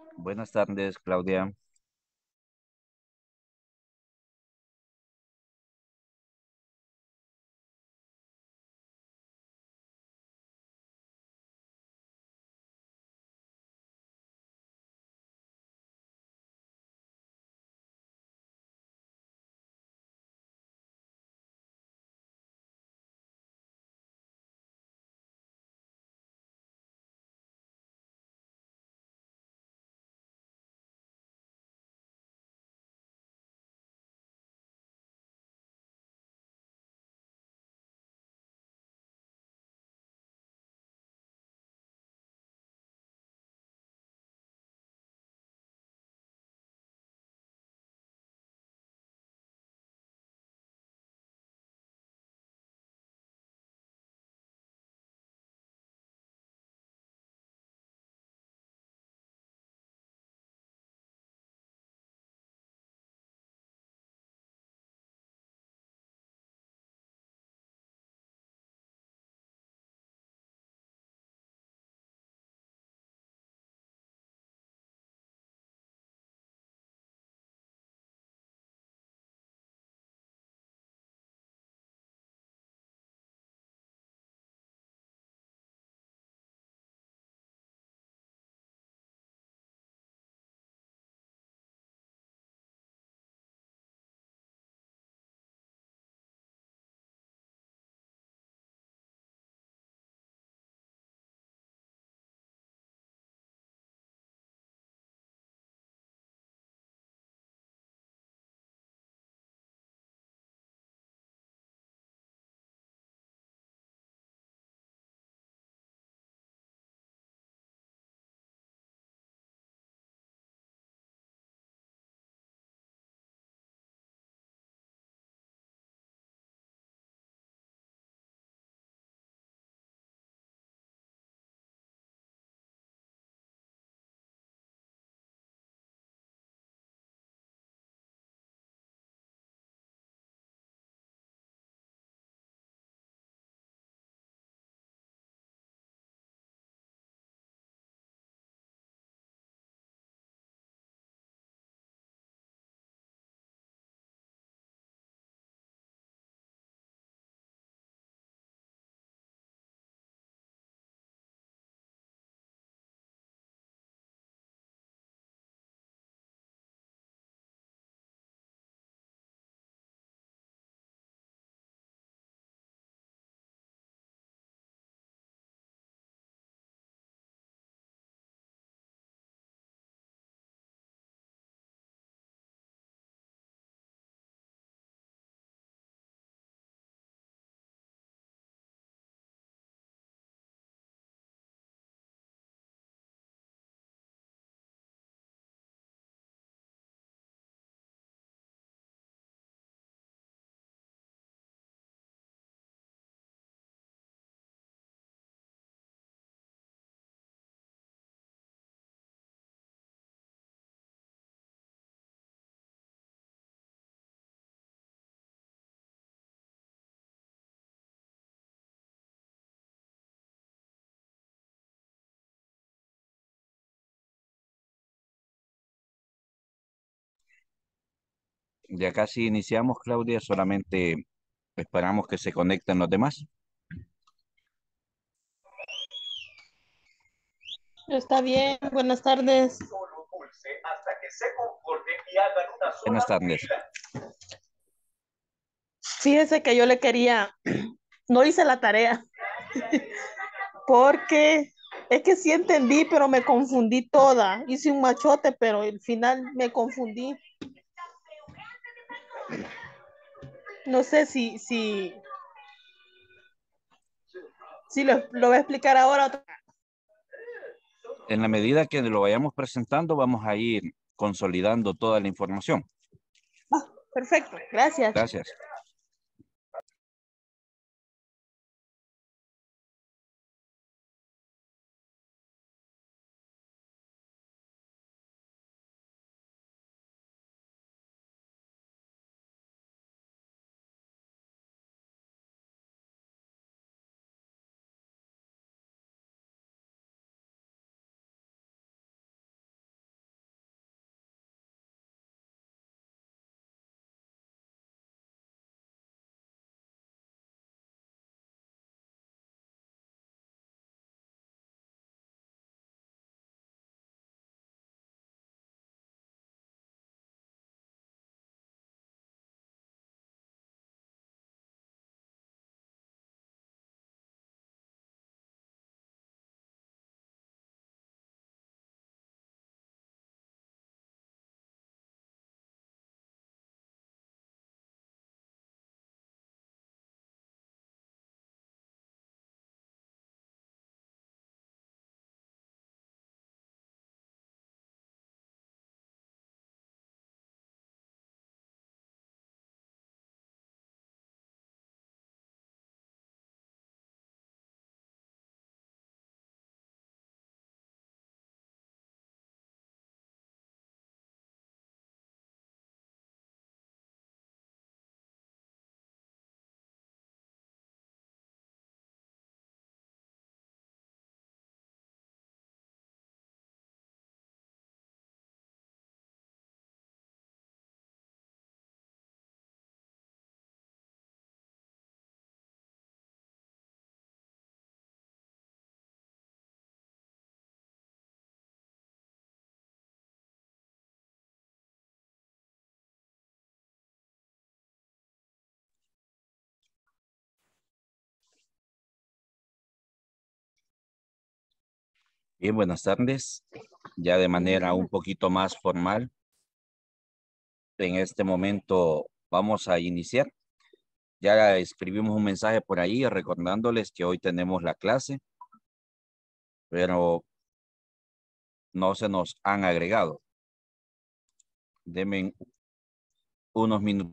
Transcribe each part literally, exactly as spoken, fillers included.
Buenas tardes, Claudia. Ya casi iniciamos, Claudia, solamente esperamos que se conecten los demás. Está bien, buenas tardes. Buenas tardes. Fíjese que yo le quería, no hice la tarea porque es que sí entendí, pero me confundí toda. Hice un machote, pero al final me confundí. No sé si, si, si lo, lo voy a explicar ahora. En la medida que lo vayamos presentando, vamos a ir consolidando toda la información. Ah, perfecto, gracias. Gracias. Bien, buenas tardes. Ya de manera un poquito más formal, en este momento vamos a iniciar. Ya escribimos un mensaje por ahí recordándoles que hoy tenemos la clase, pero no se nos han agregado. Denme unos minutos.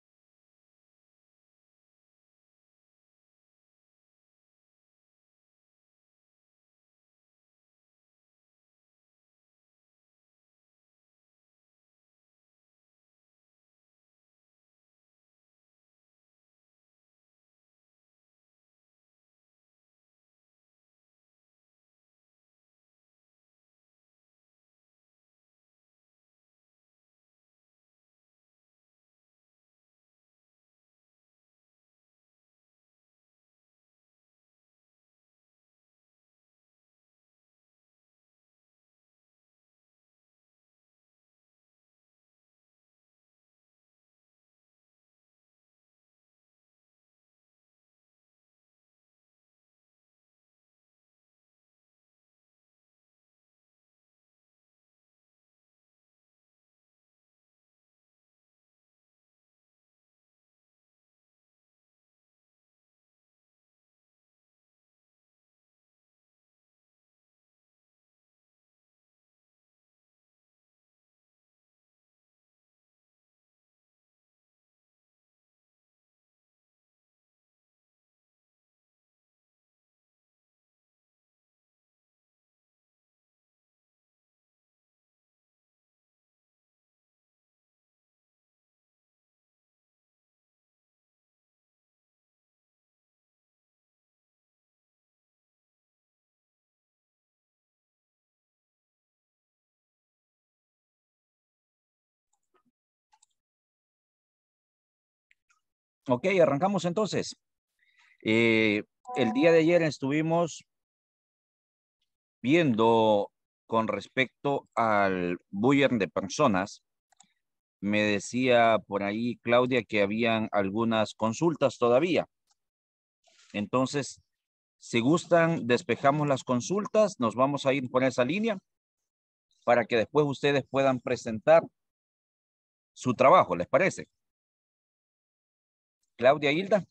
Ok, arrancamos entonces. Eh, el día de ayer estuvimos viendo con respecto al bullying de personas. Me decía por ahí Claudia que habían algunas consultas todavía. Entonces, si gustan, despejamos las consultas, nos vamos a ir por esa línea para que después ustedes puedan presentar su trabajo, ¿les parece? Claudia, Hilda.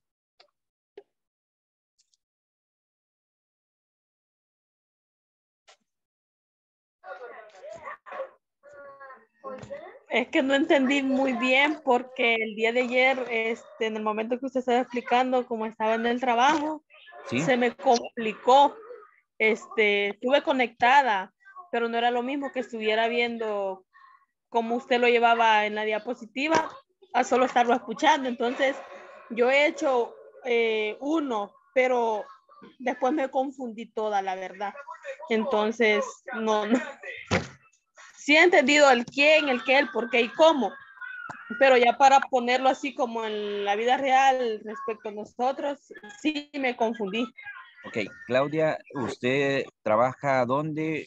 Es que no entendí muy bien porque el día de ayer, este, en el momento que usted estaba explicando cómo estaba en el trabajo, Sí. se me complicó. Este, estuve conectada, pero no era lo mismo que estuviera viendo cómo usted lo llevaba en la diapositiva a solo estarlo escuchando. Entonces, yo he hecho eh, uno, pero después me confundí toda, la verdad. Entonces, no, no. Sí he entendido el quién, el qué, el por qué y cómo, pero ya para ponerlo así como en la vida real respecto a nosotros, sí me confundí. Ok, Claudia, ¿usted trabaja dónde?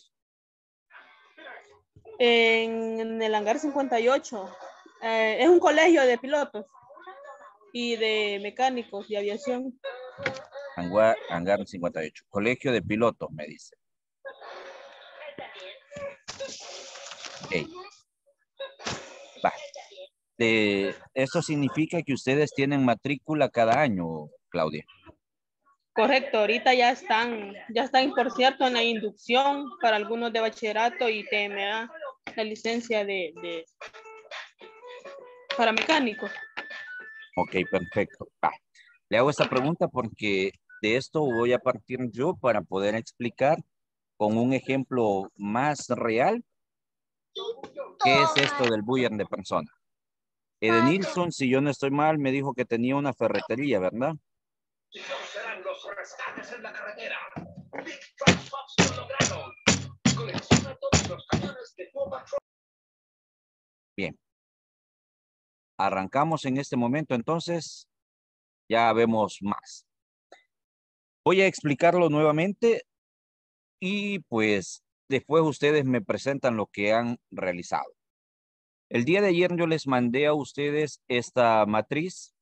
En, en el hangar cincuenta y ocho. Eh, es un colegio de pilotos y de mecánicos de aviación. Hangar, Hangar cincuenta y ocho. Colegio de pilotos, me dice. Ok. Va. De, eso significa que ustedes tienen matrícula cada año, Claudia. Correcto, ahorita ya están, ya están, por cierto, en la inducción para algunos de bachillerato y T M A, la licencia de, de para mecánicos. Ok, perfecto. Va. Le hago esta pregunta porque de esto voy a partir yo para poder explicar con un ejemplo más real qué es esto del bullying de persona. Edenilson, si yo no estoy mal, me dijo que tenía una ferretería, ¿verdad? Serán los rescates en la carretera. Big Truck Pops lo lograron. Colecciona todos los camiones de Paw Patrol. Bien. Arrancamos en este momento, entonces ya vemos más. Voy a explicarlo nuevamente y pues después ustedes me presentan lo que han realizado. El día de ayer yo les mandé a ustedes esta matriz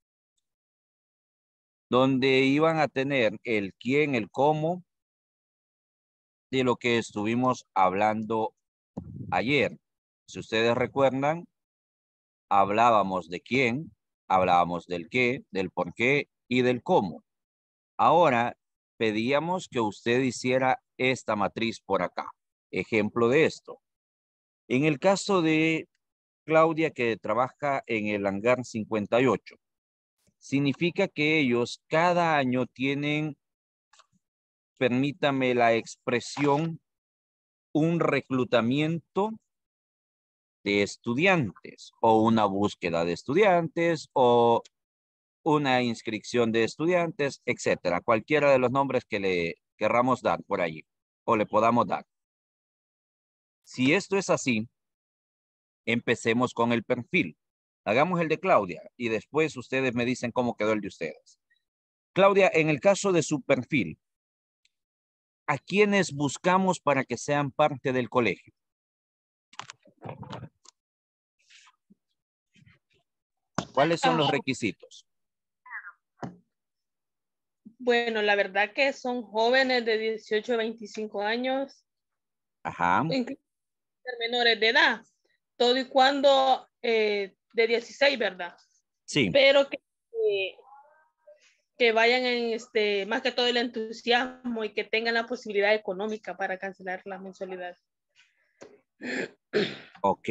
donde iban a tener el quién, el cómo, de lo que estuvimos hablando ayer. Si ustedes recuerdan, hablábamos de quién, hablábamos del qué, del por qué y del cómo. Ahora pedíamos que usted hiciera esta matriz por acá. Ejemplo de esto. En el caso de Claudia, que trabaja en el hangar cincuenta y ocho, significa que ellos cada año tienen, permítame la expresión, un reclutamiento de estudiantes o una búsqueda de estudiantes o una inscripción de estudiantes, etcétera. Cualquiera de los nombres que le querramos dar por allí o le podamos dar. Si esto es así, empecemos con el perfil. Hagamos el de Claudia y después ustedes me dicen cómo quedó el de ustedes. Claudia, en el caso de su perfil, ¿a quiénes buscamos para que sean parte del colegio? ¿Cuáles son los requisitos? Bueno, la verdad que son jóvenes de dieciocho a veinticinco años, Ajá. incluso menores de edad, todo y cuando eh, de dieciséis, ¿verdad? Sí. Pero que, eh, que vayan en este, más que todo el entusiasmo y que tengan la posibilidad económica para cancelar la mensualidad. Ok.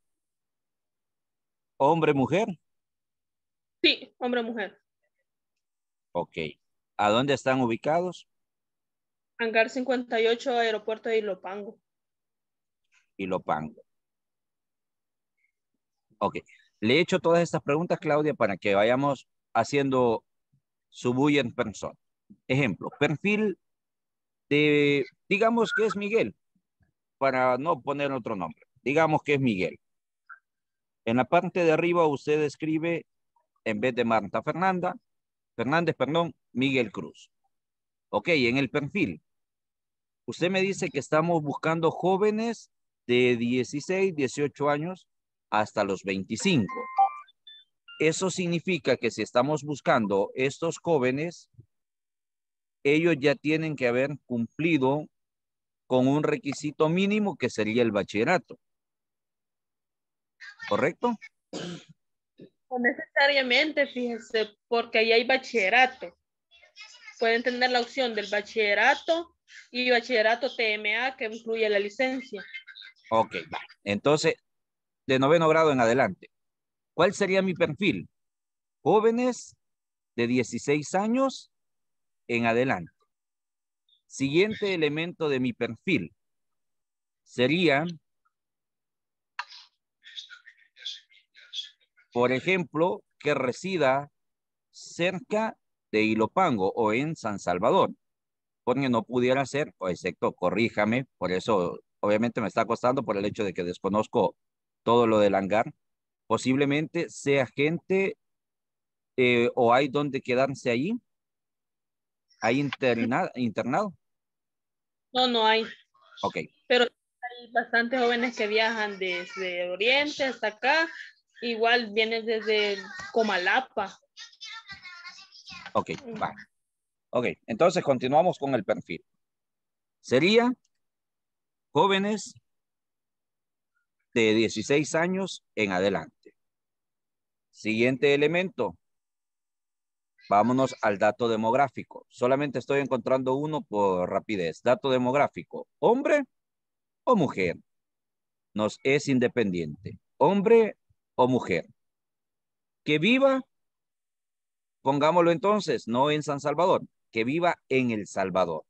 ¿Hombre, mujer? Sí, hombre o mujer. Ok. ¿A dónde están ubicados? Hangar cincuenta y ocho, aeropuerto de Ilopango. Ilopango. Ok. Le he hecho todas estas preguntas, Claudia, para que vayamos haciendo su bulla en persona. Ejemplo, perfil de, digamos que es Miguel, para no poner otro nombre. Digamos que es Miguel. En la parte de arriba usted escribe, en vez de Marta Fernanda, Fernández, perdón, Miguel Cruz. Ok, en el perfil. Usted me dice que estamos buscando jóvenes de dieciséis, dieciocho años hasta los veinticinco. Eso significa que si estamos buscando estos jóvenes, ellos ya tienen que haber cumplido con un requisito mínimo que sería el bachillerato. ¿Correcto? No necesariamente, fíjense, porque ahí hay bachillerato. Pueden tener la opción del bachillerato y bachillerato T M A que incluye la licencia. Ok, va. Entonces, de noveno grado en adelante. ¿Cuál sería mi perfil? Jóvenes de dieciséis años en adelante. Siguiente elemento de mi perfil sería, por ejemplo, que resida cerca de Ilopango o en San Salvador, porque no pudiera ser, o excepto, corríjame, por eso obviamente me está costando por el hecho de que desconozco todo lo del hangar, posiblemente sea gente eh, o hay donde quedarse allí, hay interna internado. No, no hay. Ok. Pero hay bastantes jóvenes que viajan desde Oriente hasta acá. Igual vienen desde Comalapa. Ok, va. Ok, entonces continuamos con el perfil. Sería jóvenes de dieciséis años en adelante. Siguiente elemento. Vámonos al dato demográfico. Solamente estoy encontrando uno por rapidez. Dato demográfico. ¿Hombre o mujer? Nos es independiente. ¿Hombre o mujer? Que viva, pongámoslo entonces, no en San Salvador, que viva en El Salvador.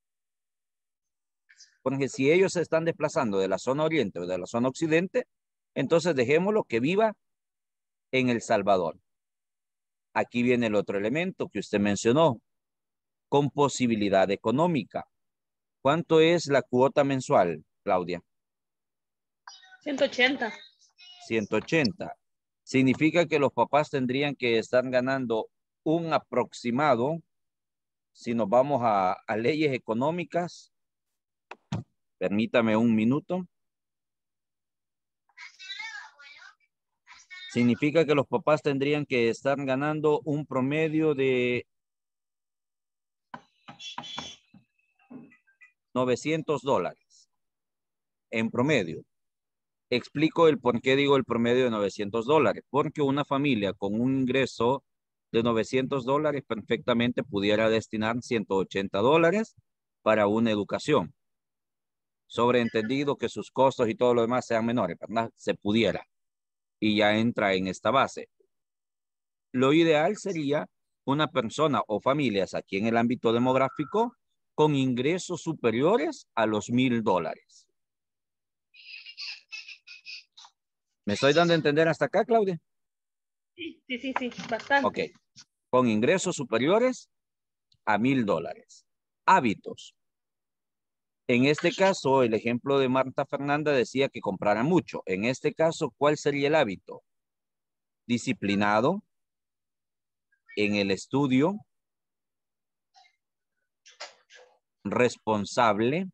Porque si ellos se están desplazando de la zona oriente o de la zona occidente, entonces dejémoslo que viva en El Salvador. Aquí viene el otro elemento que usted mencionó, con posibilidad económica. ¿Cuánto es la cuota mensual, Claudia? ciento ochenta. ciento ochenta. Significa que los papás tendrían que estar ganando un aproximado, si nos vamos a, a leyes económicas, permítame un minuto. Significa que los papás tendrían que estar ganando un promedio de novecientos dólares en promedio. Explico el por qué digo el promedio de novecientos dólares. Porque una familia con un ingreso de novecientos dólares perfectamente pudiera destinar ciento ochenta dólares para una educación. Sobreentendido que sus costos y todo lo demás sean menores, ¿verdad? Se pudiera. Y ya entra en esta base. Lo ideal sería una persona o familias aquí en el ámbito demográfico con ingresos superiores a los mil dólares. ¿Me estoy dando a entender hasta acá, Claudia? Sí, sí, sí, sí, bastante. Ok. Con ingresos superiores a mil dólares. Hábitos. En este caso, el ejemplo de Marta Fernanda decía que comprara mucho. En este caso, ¿cuál sería el hábito? Disciplinado en el estudio, responsable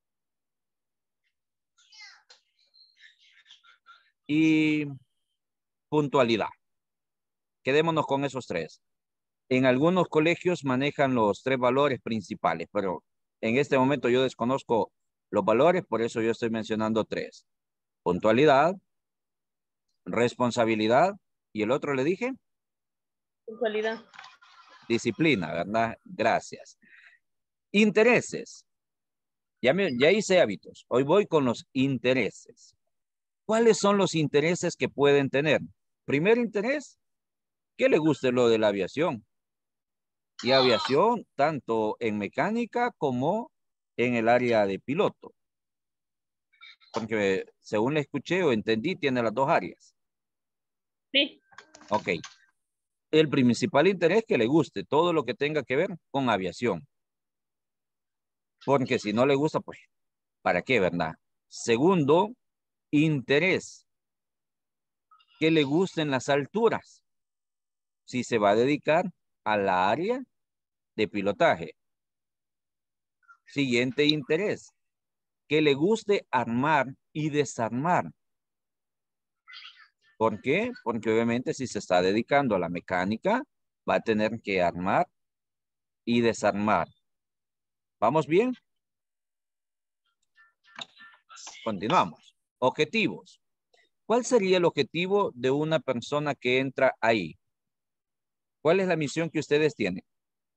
y puntualidad. Quedémonos con esos tres. En algunos colegios manejan los tres valores principales, pero en este momento yo desconozco los valores, por eso yo estoy mencionando tres. Puntualidad, responsabilidad y el otro le dije, Puntualidad. disciplina, ¿verdad? Gracias. Intereses. Ya, me, ya hice hábitos. Hoy voy con los intereses. ¿Cuáles son los intereses que pueden tener? Primer interés, que le guste lo de la aviación. Y aviación tanto en mecánica como en el área de piloto. Porque según le escuché o entendí, tiene las dos áreas. Sí. Ok. El principal interés que le guste todo lo que tenga que ver con aviación. Porque si no le gusta, pues, ¿para qué, verdad? Segundo, interés. Que le gusten las alturas. Si se va a dedicar a la área de pilotaje. Siguiente interés. Que le guste armar y desarmar. ¿Por qué? Porque obviamente si se está dedicando a la mecánica, va a tener que armar y desarmar. ¿Vamos bien? Continuamos. Objetivos. ¿Cuál sería el objetivo de una persona que entra ahí? ¿Cuál es la misión que ustedes tienen?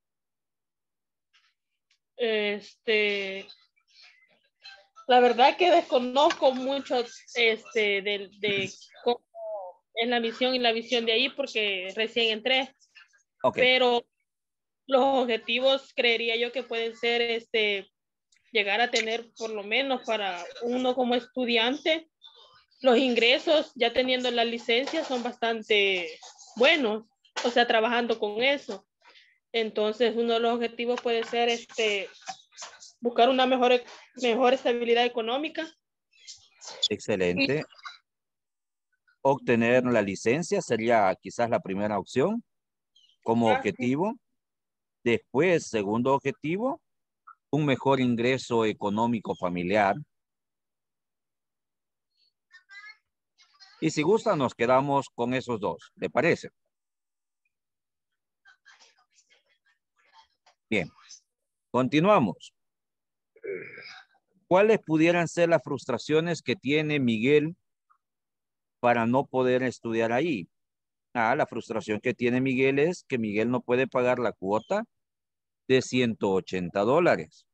Este, la verdad que desconozco mucho este, de, de cómo es la misión y la visión de ahí porque recién entré. Ok. Pero los objetivos creería yo que pueden ser este, llegar a tener por lo menos para uno como estudiante, los ingresos ya teniendo la licencia son bastante buenos, o sea, trabajando con eso. Entonces, uno de los objetivos puede ser este, buscar una mejor, mejor estabilidad económica. Excelente. Obtener la licencia sería quizás la primera opción como objetivo. Después, segundo objetivo, un mejor ingreso económico familiar. Y si gusta, nos quedamos con esos dos. ¿Le parece? Bien. Continuamos. ¿Cuáles pudieran ser las frustraciones que tiene Miguel para no poder estudiar ahí? Ah, la frustración que tiene Miguel es que Miguel no puede pagar la cuota de ciento ochenta dólares.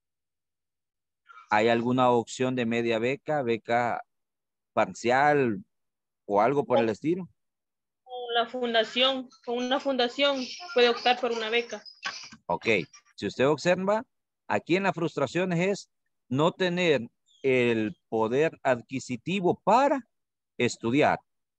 ¿Hay alguna opción de media beca, beca parcial o algo por el estilo? La fundación, con una fundación puede optar por una beca. Ok, si usted observa, aquí en las frustraciones es no tener el poder adquisitivo para estudiar.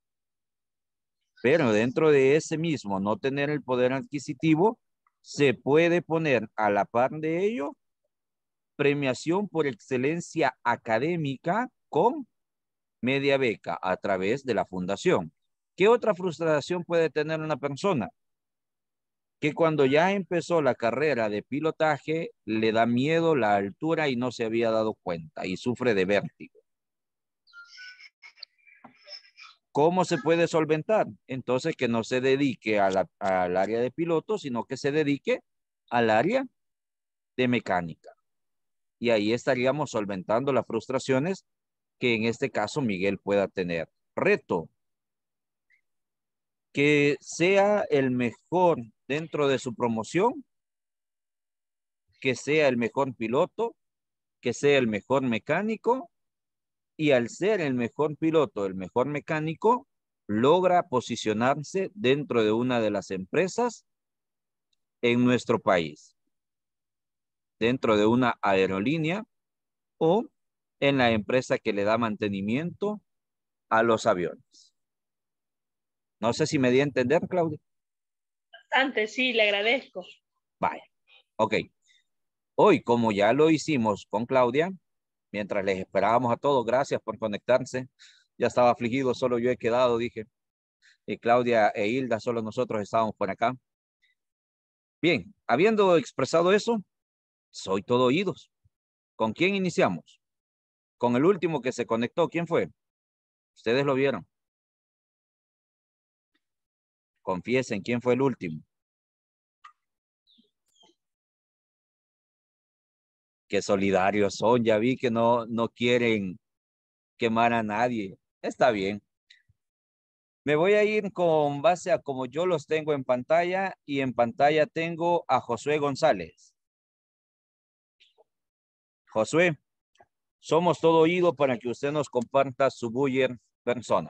Pero dentro de ese mismo no tener el poder adquisitivo, se puede poner a la par de ello premiación por excelencia académica con media beca a través de la fundación. ¿Qué otra frustración puede tener una persona? Que cuando ya empezó la carrera de pilotaje le da miedo la altura y no se había dado cuenta y sufre de vértigo. ¿Cómo se puede solventar? Entonces que no se dedique a la, al área de piloto, sino que se dedique al área de mecánica. y ahí estaríamos solventando las frustraciones que en este caso Miguel pueda tener. Reto, que sea el mejor dentro de su promoción, que sea el mejor piloto, que sea el mejor mecánico, y al ser el mejor piloto, el mejor mecánico, logra posicionarse dentro de una de las empresas en nuestro país, dentro de una aerolínea o en la empresa que le da mantenimiento a los aviones. No sé si me di a entender, Claudia. Bastante, sí, le agradezco. Vaya, ok. Hoy, como ya lo hicimos con Claudia, mientras les esperábamos a todos, gracias por conectarse. Ya estaba afligido, solo yo he quedado, dije. Y Claudia e Hilda, solo nosotros estábamos por acá. Bien, habiendo expresado eso, soy todo oídos. ¿Con quién iniciamos? Con el último que se conectó, ¿quién fue? Ustedes lo vieron. Confiesen, ¿quién fue el último? Qué solidarios son, ya vi que no, no quieren quemar a nadie. Está bien. Me voy a ir con base a como yo los tengo en pantalla y en pantalla tengo a Josué González. Josué, somos todo oído para que usted nos comparta su buyer persona.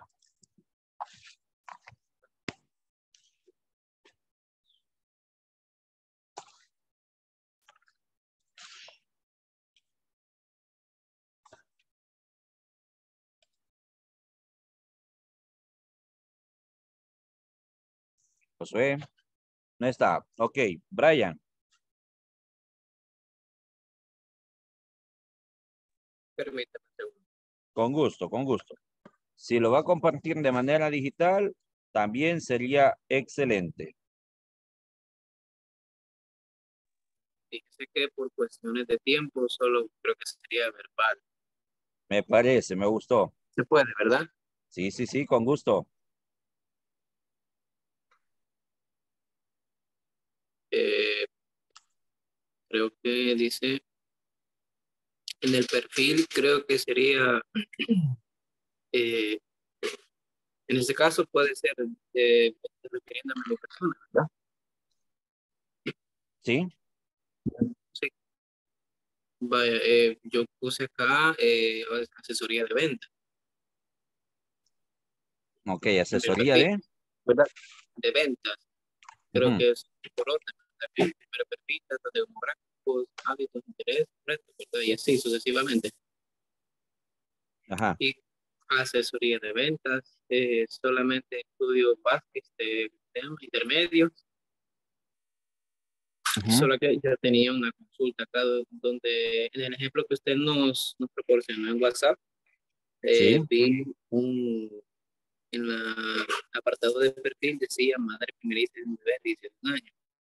Josué, no está. Ok, Brian. Permítame. Con gusto, con gusto. Si lo va a compartir de manera digital, también sería excelente. Fíjese que por cuestiones de tiempo solo creo que sería verbal. Me parece, me gustó. Se puede, ¿verdad? Sí, sí, sí, con gusto. Eh, creo que dice en el perfil, creo que sería, eh, en este caso puede ser eh, refiriéndome a mi persona, ¿verdad? ¿Sí? Sí. Vaya, eh, yo puse acá eh, asesoría de venta Ok, en el asesoría perfil, de... ¿verdad? De ventas. Creo Ujú. que es por orden. También primero perfil, datos demográficos, hábitos, interés, retos, ¿verdad? Y así sucesivamente. Ajá. Y asesoría de ventas, eh, solamente estudios básicos de temas intermedios. Ujú. Solo que ya tenía una consulta acá donde en el ejemplo que usted nos, nos proporcionó en WhatsApp, Sí. eh, vi un, en el apartado de perfil decía madre primeriza de un bebé de diecisiete años.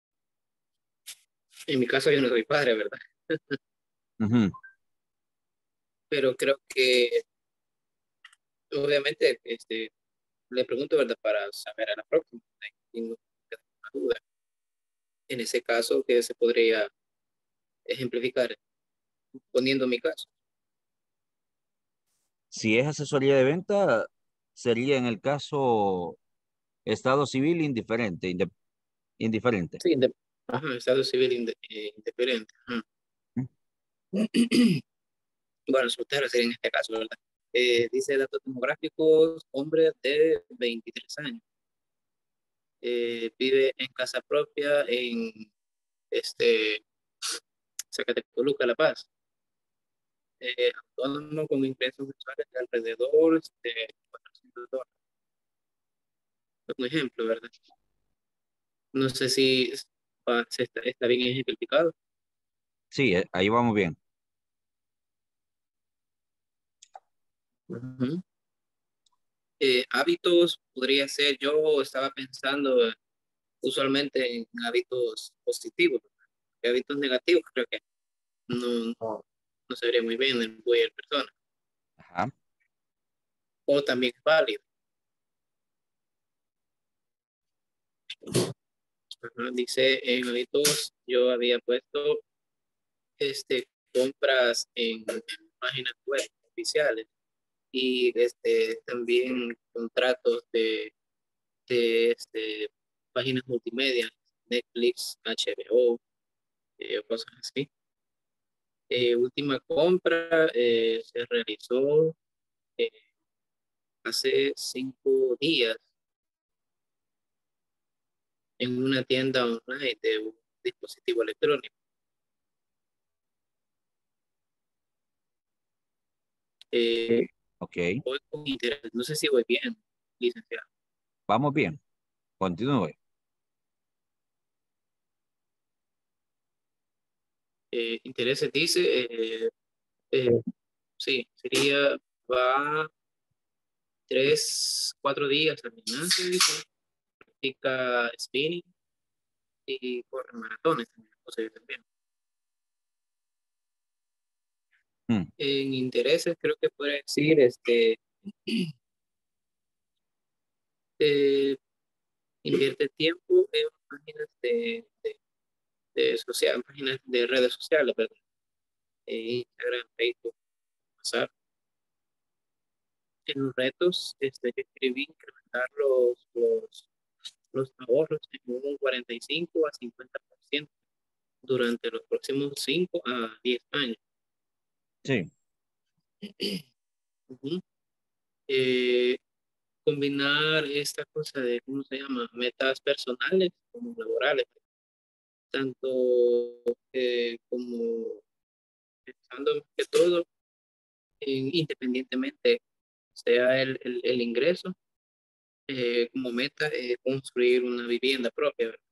En mi caso yo no soy padre, ¿verdad? Ujú. Pero creo que obviamente este, le pregunto, ¿verdad? Para saber a la próxima. Tengo una duda. En ese caso, ¿qué se podría ejemplificar poniendo mi caso? Si es asesoría de venta, sería en el caso estado civil indiferente, inde- indiferente. Sí, inde- ajá, estado civil inde- eh, independiente. Ajá. Ujú. Bueno, soltero sería en este caso, ¿verdad? Eh, dice datos demográficos, hombre de veintitrés años. Eh, vive en casa propia en este, Zacatecoluca, La Paz. Eh, autónomo con ingresos mensuales de alrededor de cuatrocientos dólares. Es un ejemplo, ¿verdad? No sé si ah, se está, está bien ejemplificado. Sí, eh, ahí vamos bien. Ujú. Eh, hábitos podría ser, yo estaba pensando eh, usualmente en hábitos positivos, ¿verdad? Hábitos negativos creo que no, no, no se vería muy bien en cualquier persona, Ajá. o también es válido. Ajá, dice en hábitos, yo había puesto este compras en, en páginas web oficiales y este, también contratos de, de este, páginas multimedia, Netflix, H B O, eh, cosas así. Eh, última compra eh, se realizó eh, hace cinco días en una tienda online de un dispositivo electrónico. Eh, Ok, voy con interés. No sé si voy bien, licenciado. vamos bien. Continúe. Eh, intereses dice, eh, eh, sí, sería, va tres, cuatro días al gimnasio, dice, practica spinning y corre maratones también, o sea, también. Mm, En intereses creo que puede decir, este, eh, invierte tiempo en páginas de, de, de social, páginas de redes sociales, ¿verdad? Eh, Instagram, Facebook, WhatsApp. En los retos, este, que escribí incrementar los, los, los ahorros en un cuarenta y cinco a cincuenta por ciento durante los próximos cinco a diez años. sí, Ujú. Eh, combinar esta cosa de, ¿cómo se llama? Metas personales como laborales, tanto eh, como pensando más que todo en, independientemente sea el, el, el ingreso, eh, como meta eh, construir una vivienda propia, ¿verdad?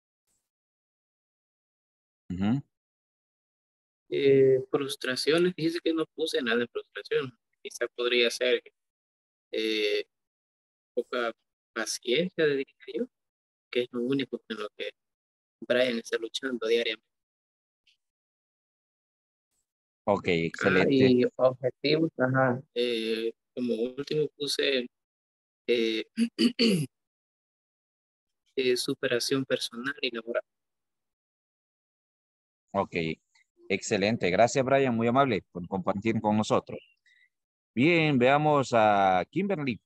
ujú, Eh, frustraciones, dice que no puse nada de frustración, quizá podría ser eh, poca paciencia, diría yo, que es lo único en lo que Brian está luchando diariamente. ok, Ah, excelente. y objetivos, ajá. Eh, como último puse eh, eh, superación personal y laboral. Ok, excelente. Gracias, Brian, muy amable por compartir con nosotros. Bien, veamos a Kimberly.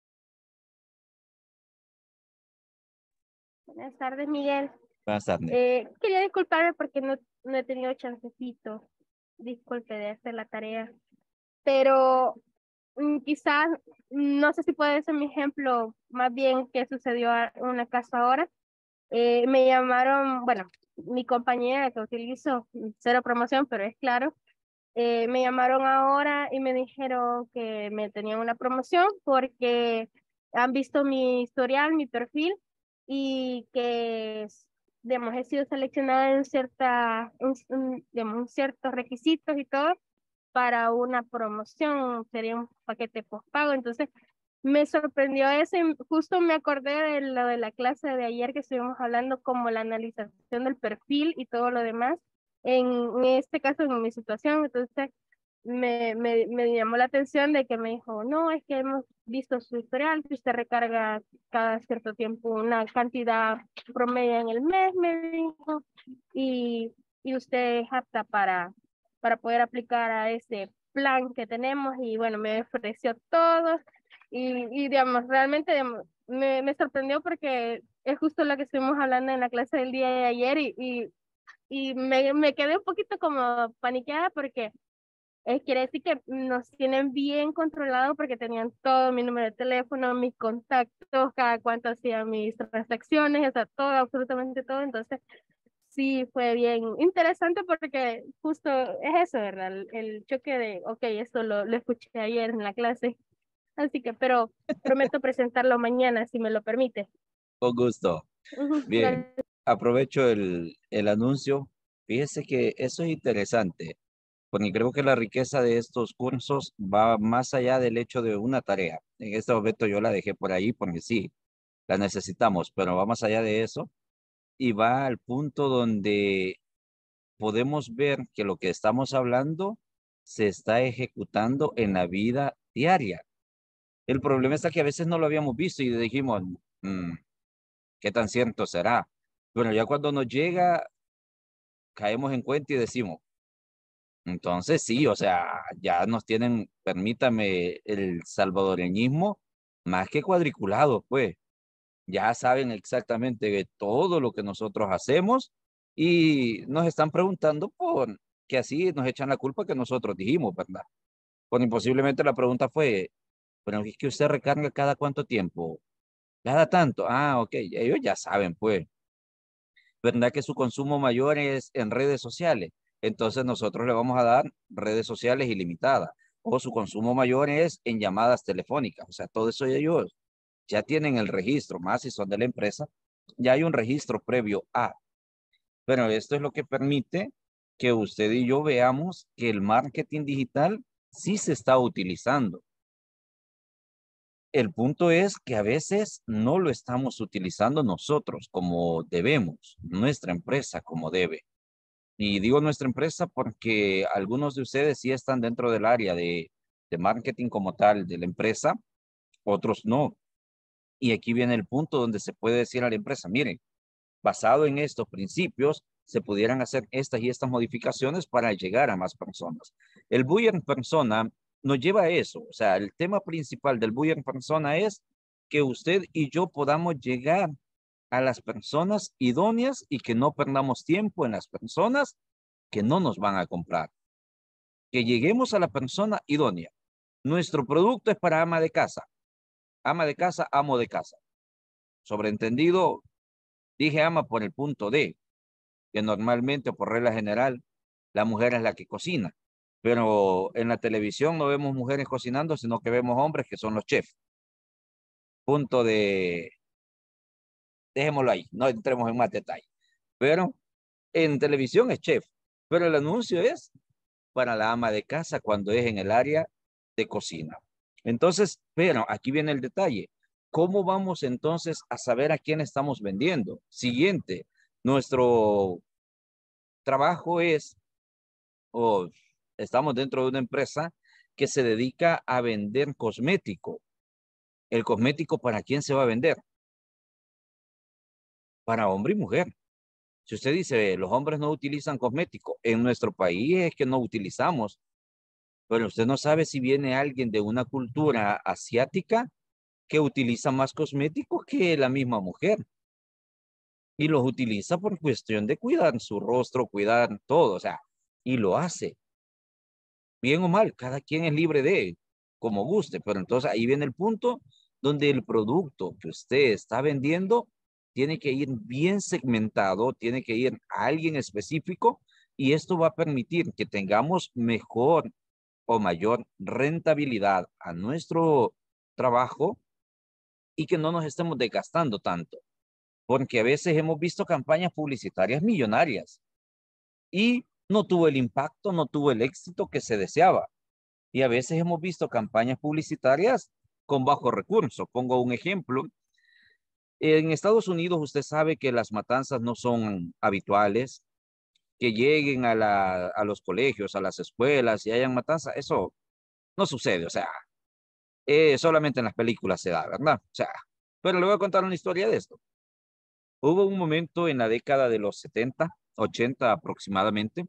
Buenas tardes, Miguel. Buenas tardes. Eh, quería disculparme porque no, no he tenido chancecito. Disculpe de hacer la tarea. Pero mm, quizás, mm, no sé si puede ser mi ejemplo, más bien que sucedió a- en una casa ahora. Eh, me llamaron, bueno, mi compañera que utilizo, mm, cero promoción, pero es claro, eh, me llamaron ahora y me dijeron que me tenían una promoción porque han visto mi historial, mi perfil y que, digamos, he sido seleccionada en cierta, en, en, digamos, en ciertos requisitos y todo para una promoción, sería un paquete postpago. Entonces, me sorprendió eso y justo me acordé de lo de la clase de ayer que estuvimos hablando como la analización del perfil y todo lo demás. En, en este caso, en mi situación, entonces me, me, me llamó la atención de que me dijo, no, es que hemos visto su historial, que usted recarga cada cierto tiempo una cantidad promedio en el mes, me dijo, y, y usted es apta para, para poder aplicar a ese plan que tenemos y bueno, me ofreció todo y, y digamos, realmente digamos, me, me sorprendió porque es justo lo que estuvimos hablando en la clase del día de ayer y, y, y me, me quedé un poquito como paniqueada porque eh, quiere decir que nos tienen bien controlado porque tenían todo mi número de teléfono, mis contactos, cada cuánto hacía mis transacciones, o sea, todo, absolutamente todo. Entonces, sí, fue bien interesante porque justo es eso, ¿verdad? El, el choque de, ok, esto lo, lo escuché ayer en la clase. Así que, pero prometo presentarlo mañana, si me lo permite. Con gusto. Ujú, Bien, gracias. aprovecho el, el anuncio. Fíjese que eso es interesante, porque creo que la riqueza de estos cursos va más allá del hecho de una tarea. En este momento yo la dejé por ahí porque sí, la necesitamos, pero va más allá de eso y va al punto donde podemos ver que lo que estamos hablando se está ejecutando en la vida diaria. El problema está que a veces no lo habíamos visto y dijimos, "Mm, ¿qué tan cierto será?" Bueno, ya cuando nos llega, caemos en cuenta y decimos, Entonces, sí, o sea, ya nos tienen, permítame, el salvadoreñismo más que cuadriculado, pues. Ya saben exactamente de todo lo que nosotros hacemos y nos están preguntando por que así nos echan la culpa que nosotros dijimos, ¿verdad? Cuando posiblemente la pregunta fue, pero es que usted recarga cada cuánto tiempo, cada tanto. Ah, ok, ellos ya saben, pues, ¿verdad? Que su consumo mayor es en redes sociales. Entonces nosotros le vamos a dar redes sociales ilimitadas. O su consumo mayor es en llamadas telefónicas. O sea, todo eso ellos ya tienen el registro, más si son de la empresa, ya hay un registro previo a. Pero esto es lo que permite que usted y yo veamos que el marketing digital sí se está utilizando. El punto es que a veces no lo estamos utilizando nosotros como debemos, nuestra empresa como debe. Y digo nuestra empresa porque algunos de ustedes sí están dentro del área de, de marketing como tal de la empresa, otros no. Y aquí viene el punto donde se puede decir a la empresa, miren, basado en estos principios, se pudieran hacer estas y estas modificaciones para llegar a más personas. El Buyer en persona nos lleva a eso. O sea, el tema principal del Buyer en persona es que usted y yo podamos llegar a las personas idóneas y que no perdamos tiempo en las personas que no nos van a comprar. Que lleguemos a la persona idónea. Nuestro producto es para ama de casa. Ama de casa, amo de casa. Sobreentendido, dije ama por el punto D, que normalmente por regla general la mujer es la que cocina. Pero en la televisión no vemos mujeres cocinando, sino que vemos hombres que son los chefs. Punto de, dejémoslo ahí, no entremos en más detalle. Pero en televisión es chef, pero el anuncio es para la ama de casa cuando es en el área de cocina. Entonces, pero aquí viene el detalle. ¿Cómo vamos entonces a saber a quién estamos vendiendo? Siguiente, nuestro trabajo es, o estamos dentro de una empresa que se dedica a vender cosmético. ¿El cosmético para quién se va a vender? Para hombre y mujer. Si usted dice, los hombres no utilizan cosmético, en nuestro país es que no utilizamos, pero usted no sabe si viene alguien de una cultura asiática que utiliza más cosméticos que la misma mujer y los utiliza por cuestión de cuidar su rostro, cuidar todo, o sea, y lo hace. Bien o mal, cada quien es libre de, como guste, pero entonces ahí viene el punto donde el producto que usted está vendiendo tiene que ir bien segmentado, tiene que ir a alguien específico y esto va a permitir que tengamos mejor o mayor rentabilidad a nuestro trabajo y que no nos estemos desgastando tanto, porque a veces hemos visto campañas publicitarias millonarias y no tuvo el impacto, no tuvo el éxito que se deseaba. Y a veces hemos visto campañas publicitarias con bajo recurso. Pongo un ejemplo. En Estados Unidos usted sabe que las matanzas no son habituales, que lleguen a, la, a los colegios, a las escuelas y hayan matanzas. Eso no sucede, o sea, eh, solamente en las películas se da, ¿verdad? O sea, pero le voy a contar una historia de esto. Hubo un momento en la década de los setenta, ochenta aproximadamente,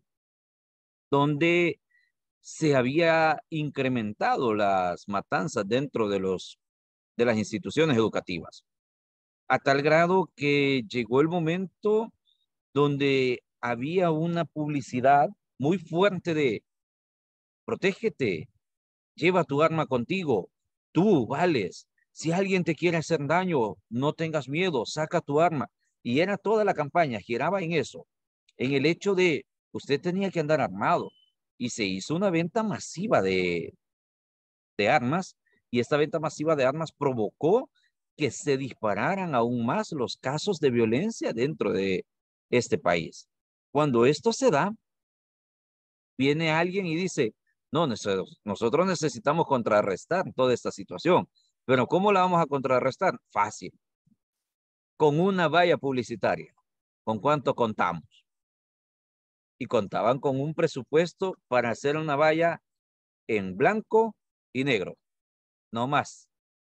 donde se había incrementado las matanzas dentro de, los, de las instituciones educativas, a tal grado que llegó el momento donde había una publicidad muy fuerte de protégete, lleva tu arma contigo, tú vales, si alguien te quiere hacer daño, no tengas miedo, saca tu arma. Y era toda la campaña, giraba en eso, en el hecho de usted tenía que andar armado y se hizo una venta masiva de, de armas y esta venta masiva de armas provocó que se dispararan aún más los casos de violencia dentro de este país. Cuando esto se da, viene alguien y dice, no, nosotros, nosotros necesitamos contrarrestar toda esta situación, pero ¿cómo la vamos a contrarrestar? Fácil, con una valla publicitaria. ¿Con cuánto contamos? Y contaban con un presupuesto para hacer una valla en blanco y negro, no más.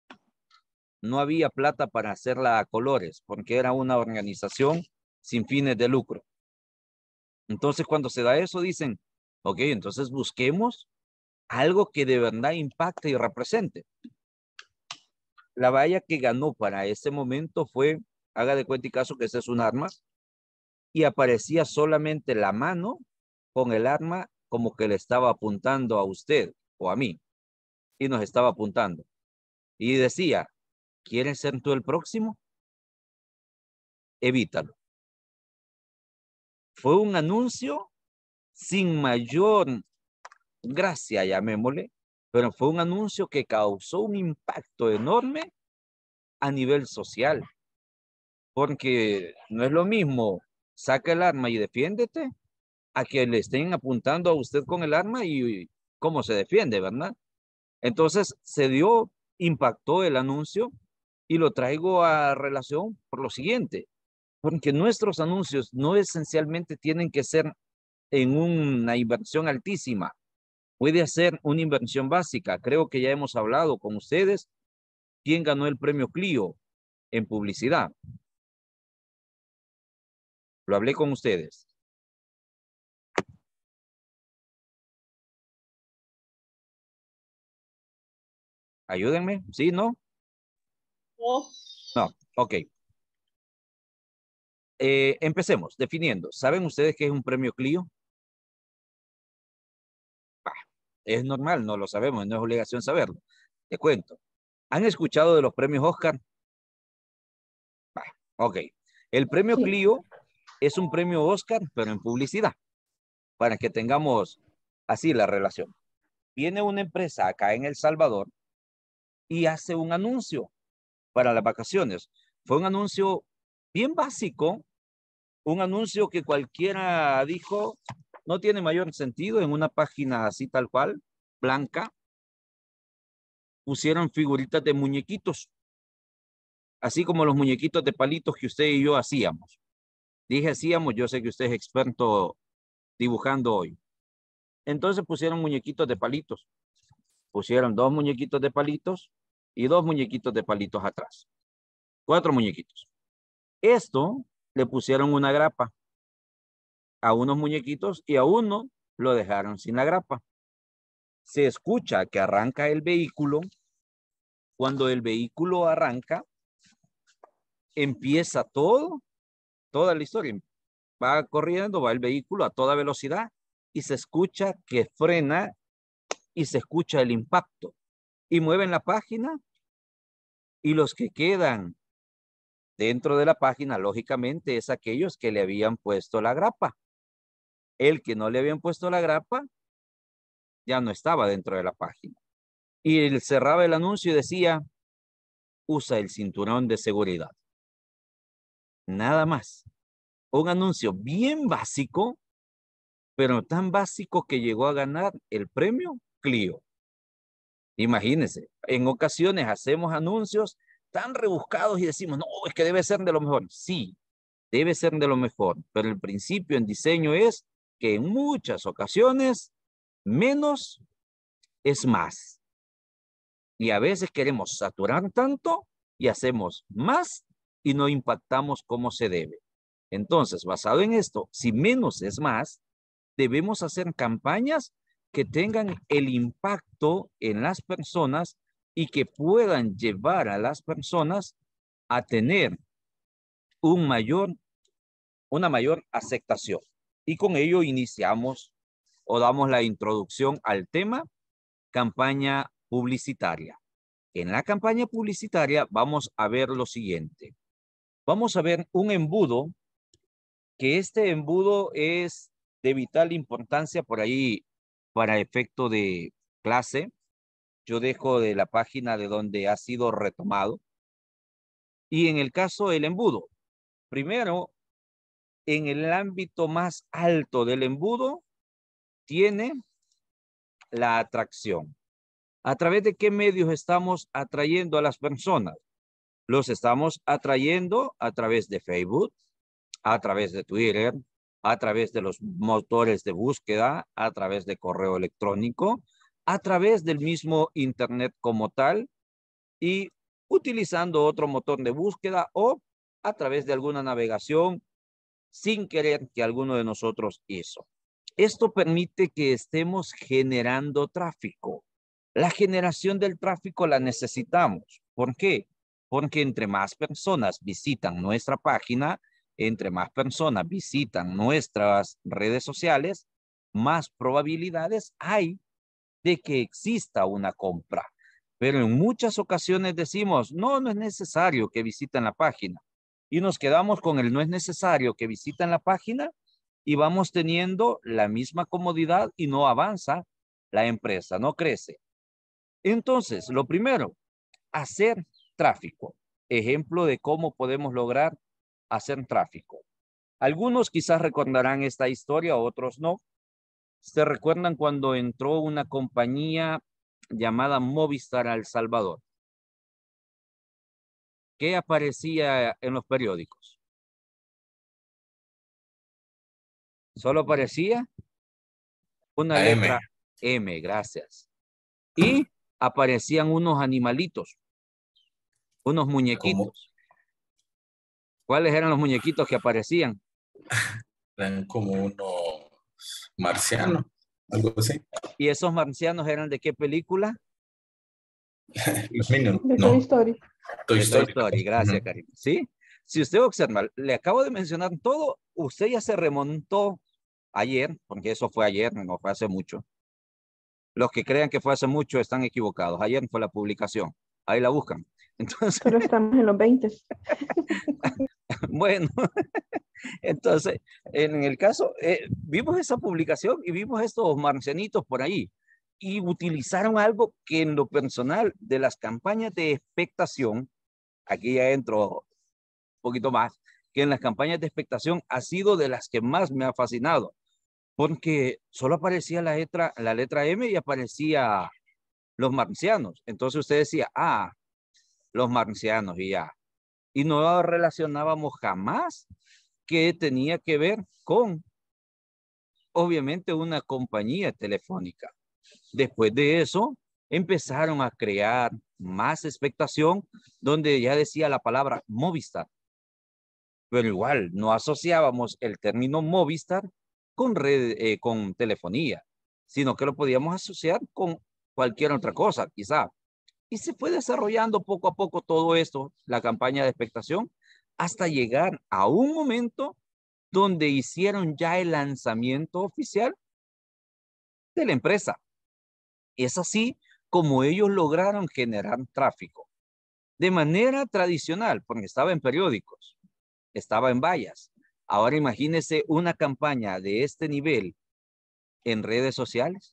No había plata para hacerla a colores, porque era una organización sin fines de lucro. Entonces, cuando se da eso, dicen, Ok, entonces busquemos algo que de verdad impacte y represente. La valla que ganó para ese momento fue, haga de cuenta y caso que ese es un arma, y aparecía solamente la mano con el arma como que le estaba apuntando a usted o a mí, y nos estaba apuntando. Y decía, ¿quieres ser tú el próximo? Evítalo. Fue un anuncio sin mayor gracia, llamémosle, pero fue un anuncio que causó un impacto enorme a nivel social, porque no es lo mismo, saca el arma y defiéndete, a que le estén apuntando a usted con el arma y, y cómo se defiende, ¿verdad? Entonces se dio, impactó el anuncio y lo traigo a relación por lo siguiente, porque nuestros anuncios no esencialmente tienen que ser en una inversión altísima, puede ser una inversión básica. Creo que ya hemos hablado con ustedes quién ganó el premio Clio en publicidad. Lo hablé con ustedes. Ayúdenme, ¿sí, no? No. No, ok. Eh, empecemos definiendo. ¿Saben ustedes qué es un premio Clio? Bah, es normal, no lo sabemos, no es obligación saberlo. Te cuento. ¿Han escuchado de los premios Oscar? Bah, ok. El premio Sí. Clio es un premio Oscar, pero en publicidad, para que tengamos así la relación. Viene una empresa acá en El Salvador y hace un anuncio para las vacaciones. Fue un anuncio bien básico, un anuncio que cualquiera dijo, no tiene mayor sentido, en una página así tal cual, blanca, pusieron figuritas de muñequitos, así como los muñequitos de palitos que usted y yo hacíamos. Dije hacíamos, yo sé que usted es experto dibujando hoy. Entonces pusieron muñequitos de palitos. Pusieron dos muñequitos de palitos y dos muñequitos de palitos atrás. Cuatro muñequitos. Esto le pusieron una grapa a unos muñequitos y a uno lo dejaron sin la grapa. Se escucha que arranca el vehículo. Cuando el vehículo arranca, empieza todo, toda la historia. Va corriendo, va el vehículo a toda velocidad y se escucha que frena y se escucha el impacto. Y mueven la página y los que quedan dentro de la página, lógicamente, es aquellos que le habían puesto la grapa. El que no le habían puesto la grapa ya no estaba dentro de la página. Y él cerraba el anuncio y decía, usa el cinturón de seguridad. Nada más. Un anuncio bien básico, pero tan básico que llegó a ganar el premio Clio. Imagínense, en ocasiones hacemos anuncios tan rebuscados y decimos, no, es que debe ser de lo mejor. Sí, debe ser de lo mejor, pero el principio en diseño es que en muchas ocasiones menos es más. Y a veces queremos saturar tanto y hacemos más y no impactamos como se debe. Entonces, basado en esto, si menos es más, debemos hacer campañas que tengan el impacto en las personas y que puedan llevar a las personas a tener un mayor, una mayor aceptación. Y con ello iniciamos o damos la introducción al tema campaña publicitaria. En la campaña publicitaria vamos a ver lo siguiente. Vamos a ver un embudo, que este embudo es de vital importancia por ahí para efecto de clase. Yo dejo de la página de donde ha sido retomado. Y en el caso del embudo, primero, en el ámbito más alto del embudo, tiene la atracción. ¿A través de qué medios estamos atrayendo a las personas? Los estamos atrayendo a través de Facebook, a través de Twitter, a través de los motores de búsqueda, a través de correo electrónico, a través del mismo Internet como tal y utilizando otro motor de búsqueda o a través de alguna navegación sin querer que alguno de nosotros hizo. Esto permite que estemos generando tráfico. La generación del tráfico la necesitamos. ¿Por qué? Porque entre más personas visitan nuestra página, entre más personas visitan nuestras redes sociales, más probabilidades hay de que exista una compra. Pero en muchas ocasiones decimos, no, no es necesario que visiten la página. Y nos quedamos con el no es necesario que visiten la página y vamos teniendo la misma comodidad y no avanza la empresa, no crece. Entonces, lo primero, hacer tráfico. Ejemplo de cómo podemos lograr hacer tráfico. Algunos quizás recordarán esta historia, otros no. ¿Se recuerdan cuando entró una compañía llamada Movistar a El Salvador? ¿Qué aparecía en los periódicos? Solo aparecía una La M. letra M, gracias. Y aparecían unos animalitos, unos Como, muñequitos. ¿Cuáles eran los muñequitos que aparecían? eran como unos marcianos, algo así. ¿Y esos marcianos eran de qué película? Los Minions, De Toy no. Story. Toy De Toy Story. Story, gracias, Ujú. Karim. ¿Sí? Si usted observa, le acabo de mencionar todo, usted ya se remontó ayer, porque eso fue ayer, no fue hace mucho. Los que crean que fue hace mucho están equivocados. Ayer fue la publicación. Ahí la buscan. Entonces, Pero estamos en los veinte. bueno, entonces, en el caso, eh, vimos esa publicación y vimos estos marcianitos por ahí y utilizaron algo que en lo personal de las campañas de expectación, aquí ya entro un poquito más, que en las campañas de expectación ha sido de las que más me ha fascinado, porque solo aparecía la letra, la letra M y aparecía los marcianos. Entonces usted decía, ah, los marcianos y ya. Y no relacionábamos jamás que tenía que ver con, obviamente, una compañía telefónica. Después de eso, empezaron a crear más expectación, donde ya decía la palabra Movistar. Pero igual, no asociábamos el término Movistar con, red, eh, con telefonía, sino que lo podíamos asociar con cualquier otra cosa, quizá. Y se fue desarrollando poco a poco todo esto, la campaña de expectación, hasta llegar a un momento donde hicieron ya el lanzamiento oficial de la empresa. Es así como ellos lograron generar tráfico. De manera tradicional, porque estaba en periódicos, estaba en vallas. Ahora imagínese una campaña de este nivel en redes sociales.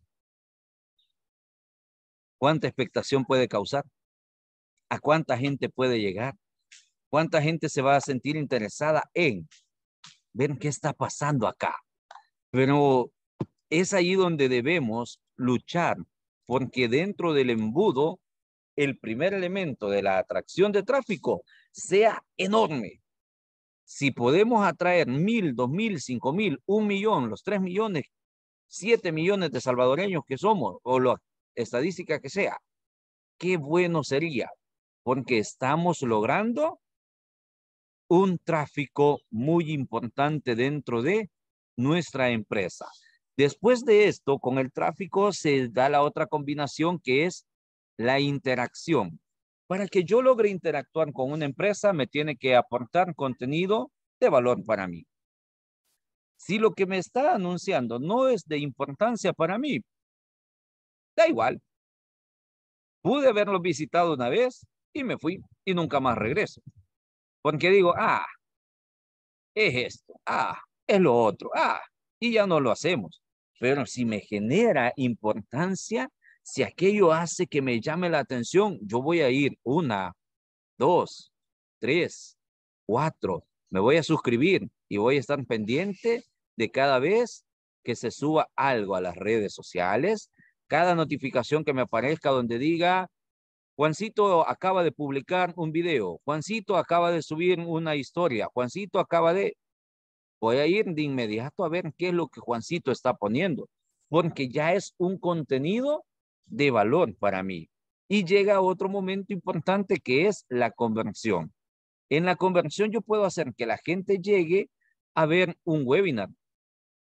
¿Cuánta expectación puede causar? ¿A cuánta gente puede llegar? ¿Cuánta gente se va a sentir interesada en ver qué está pasando acá? Pero es ahí donde debemos luchar, porque dentro del embudo, el primer elemento de la atracción de tráfico sea enorme. Si podemos atraer mil, dos mil, cinco mil, un millón, los tres millones, siete millones de salvadoreños que somos, o la estadística que sea, qué bueno sería, porque estamos logrando un tráfico muy importante dentro de nuestra empresa. Después de esto, con el tráfico se da la otra combinación que es la interacción. Para que yo logre interactuar con una empresa, me tiene que aportar contenido de valor para mí. Si lo que me está anunciando no es de importancia para mí, da igual. Pude haberlo visitado una vez y me fui y nunca más regreso. Porque digo, ah, es esto, ah, es lo otro, ah, y ya no lo hacemos. Pero si me genera importancia, si aquello hace que me llame la atención, yo voy a ir una, dos, tres, cuatro, me voy a suscribir y voy a estar pendiente de cada vez que se suba algo a las redes sociales, cada notificación que me aparezca donde diga, Juancito acaba de publicar un video, Juancito acaba de subir una historia, Juancito acaba de... Voy a ir de inmediato a ver qué es lo que Juancito está poniendo, porque ya es un contenido de valor para mí. Y llega otro momento importante que es la conversión. En la conversión yo puedo hacer que la gente llegue a ver un webinar.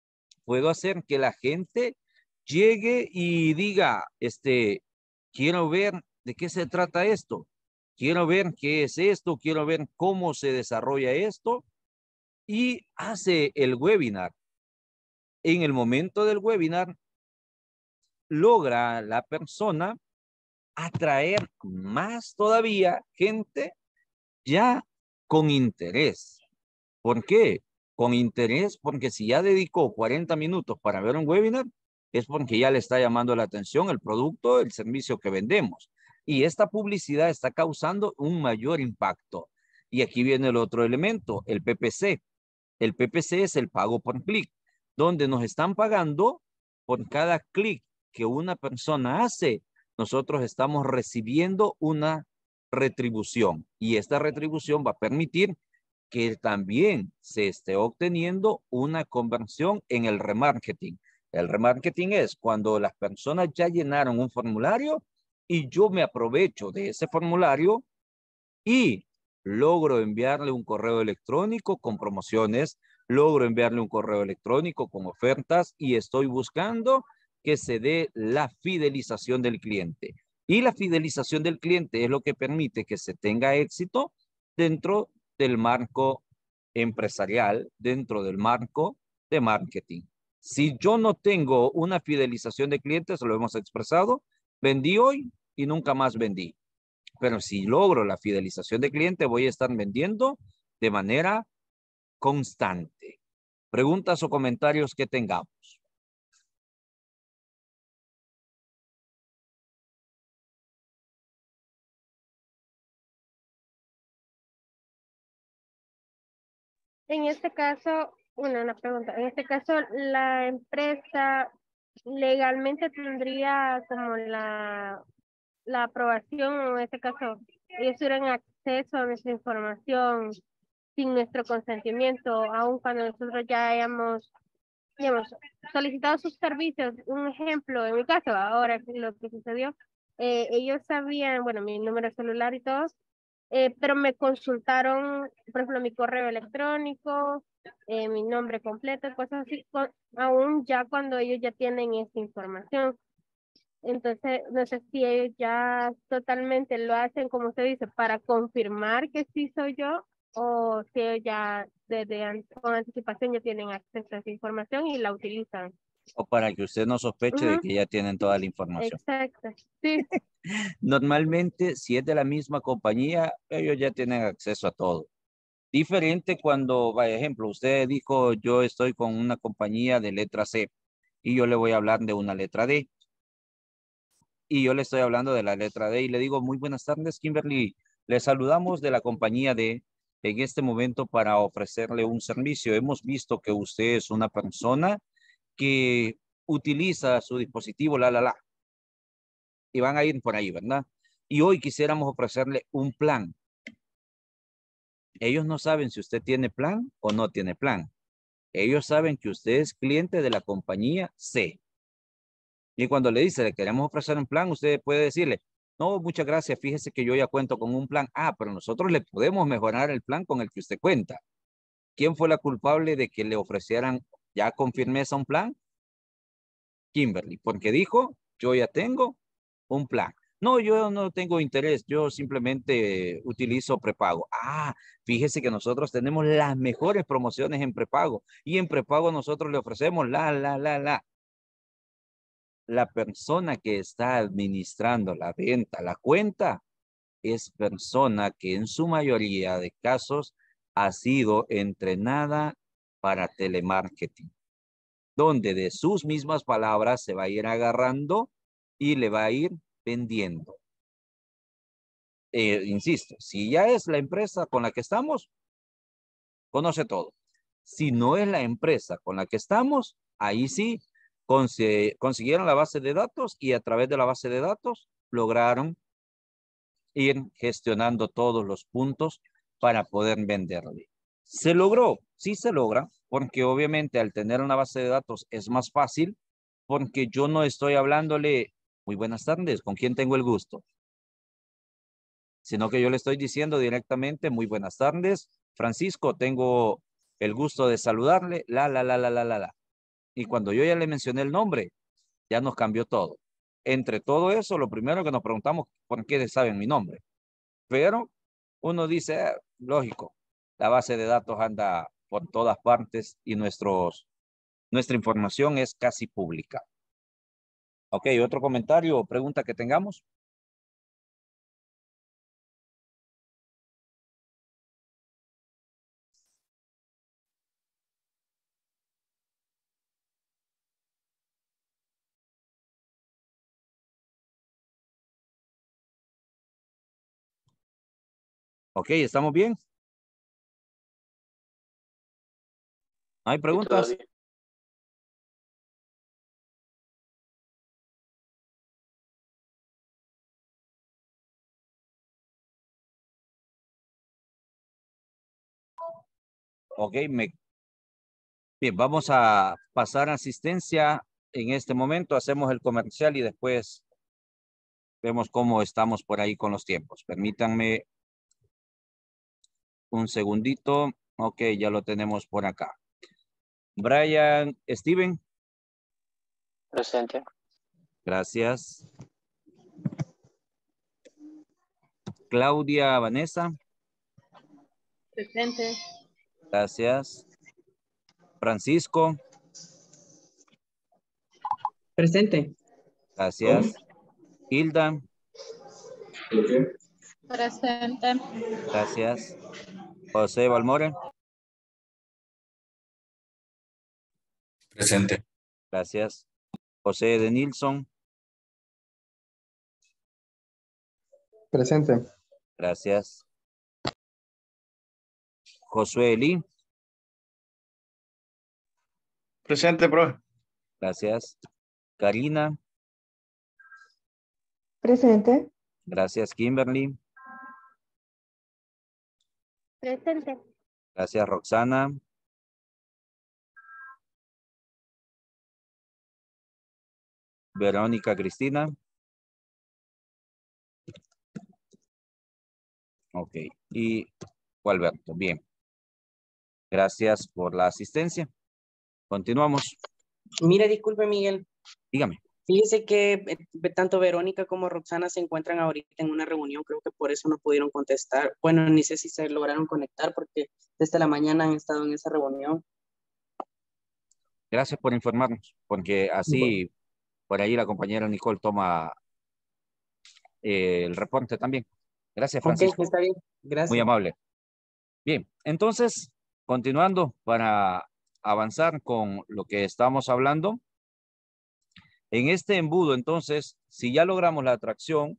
puedo hacer que la gente llegue y diga, este, quiero ver de qué se trata esto, quiero ver qué es esto, quiero ver cómo se desarrolla esto, y hace el webinar. En el momento del webinar, logra la persona atraer más todavía gente ya con interés. ¿Por qué? Con interés, porque si ya dedicó cuarenta minutos para ver un webinar, es porque ya le está llamando la atención el producto, el servicio que vendemos. Y esta publicidad está causando un mayor impacto. Y aquí viene el otro elemento, el P P C. El P P C es el pago por clic, donde nos están pagando por cada clic que una persona hace. Nosotros estamos recibiendo una retribución y esta retribución va a permitir que también se esté obteniendo una conversión en el remarketing. El remarketing es cuando las personas ya llenaron un formulario y yo me aprovecho de ese formulario y logro enviarle un correo electrónico con promociones, logro enviarle un correo electrónico con ofertas y estoy buscando que se dé la fidelización del cliente. Y la fidelización del cliente es lo que permite que se tenga éxito dentro del marco empresarial, dentro del marco de marketing. Si yo no tengo una fidelización de clientes, lo hemos expresado, vendí hoy y nunca más vendí. Pero si logro la fidelización de cliente, voy a estar vendiendo de manera constante. Preguntas o comentarios que tengamos. En este caso, una, una pregunta. En este caso, la empresa legalmente tendría como la, la aprobación, o en este caso, ellos tuvieran acceso a nuestra información sin nuestro consentimiento, aun cuando nosotros ya hayamos, digamos, solicitado sus servicios. Un ejemplo, en mi caso, ahora lo que sucedió, eh, ellos sabían, bueno, mi número de celular y todo, eh, pero me consultaron, por ejemplo, mi correo electrónico, eh, mi nombre completo, cosas así, con- aún ya cuando ellos ya tienen esta información. Entonces, no sé si ellos ya totalmente lo hacen, como usted dice, para confirmar que sí soy yo, o si ellos ya desde an- con anticipación ya tienen acceso a esa información y la utilizan. O para que usted no sospeche de Ujú, que ya tienen toda la información. exacto, sí. Normalmente, si es de la misma compañía, ellos ya tienen acceso a todo. Diferente cuando, por ejemplo, usted dijo, yo estoy con una compañía de letra C y yo le voy a hablar de una letra D. Y yo le estoy hablando de la letra D y le digo, muy buenas tardes, Kimberly. Le saludamos de la compañía D en este momento para ofrecerle un servicio. Hemos visto que usted es una persona que utiliza su dispositivo, la, la, la. Y van a ir por ahí, ¿verdad? Y hoy quisiéramos ofrecerle un plan. Ellos no saben si usted tiene plan o no tiene plan. Ellos saben que usted es cliente de la compañía C. Y cuando le dice, le queremos ofrecer un plan, usted puede decirle, no, muchas gracias, fíjese que yo ya cuento con un plan. Ah, pero nosotros le podemos mejorar el plan con el que usted cuenta. ¿Quién fue la culpable de que le ofrecieran ya con firmeza un plan? Kimberly, porque dijo, yo ya tengo un plan. No, yo no tengo interés, yo simplemente utilizo prepago. Ah, fíjese que nosotros tenemos las mejores promociones en prepago y en prepago nosotros le ofrecemos la, la, la, la. La persona que está administrando la venta, la cuenta, es persona que en su mayoría de casos ha sido entrenada para telemarketing, donde de sus mismas palabras se va a ir agarrando y le va a ir vendiendo. Eh, insisto, si ya es la empresa con la que estamos, conoce todo. Si no es la empresa con la que estamos, ahí sí consi- consiguieron la base de datos y a través de la base de datos lograron ir gestionando todos los puntos para poder venderle. ¿Se logró? Sí se logra, porque obviamente al tener una base de datos es más fácil, porque yo no estoy hablándole, muy buenas tardes, ¿con quién tengo el gusto? Sino que yo le estoy diciendo directamente, muy buenas tardes, Francisco, tengo el gusto de saludarle, la, la, la, la, la, la, la. Y cuando yo ya le mencioné el nombre, ya nos cambió todo. Entre todo eso, lo primero que nos preguntamos, ¿por qué saben mi nombre? Pero uno dice, eh, lógico, la base de datos anda por todas partes y nuestros, nuestra información es casi pública. Ok, otro comentario o pregunta que tengamos. Ok, ¿estamos bien? ¿No hay preguntas? Ok, me... bien, vamos a pasar a asistencia en este momento. Hacemos el comercial y después vemos cómo estamos por ahí con los tiempos. Permítanme un segundito. Ok, ya lo tenemos por acá. Brian, Steven. Presente. Gracias. Claudia, Vanessa. Presente. Gracias. Francisco. Presente. Gracias. Hilda. Presente. Gracias. José Balmore. Presente. Gracias. José de Nilsson. Presente. Gracias. Josué Eli. Presente, profe. Gracias. Karina. Presente. Gracias, Kimberly. Presente. Gracias, Roxana. Verónica Cristina. Ok. Y Gualberto. Bien. Gracias por la asistencia. Continuamos. Mire, disculpe, Miguel. Dígame. Fíjese que eh, tanto Verónica como Roxana se encuentran ahorita en una reunión. Creo que por eso no pudieron contestar. Bueno, ni sé si se lograron conectar porque desde la mañana han estado en esa reunión. Gracias por informarnos, porque así Bueno. por ahí la compañera Nicole toma eh, el reporte también. Gracias, Francisco. Ok, está bien. Gracias. Muy amable. Bien, entonces, continuando para avanzar con lo que estamos hablando. En este embudo, entonces, si ya logramos la atracción,